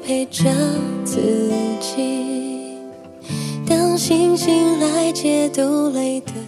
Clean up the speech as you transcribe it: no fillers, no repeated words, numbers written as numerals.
陪着自己。当星星来解读泪的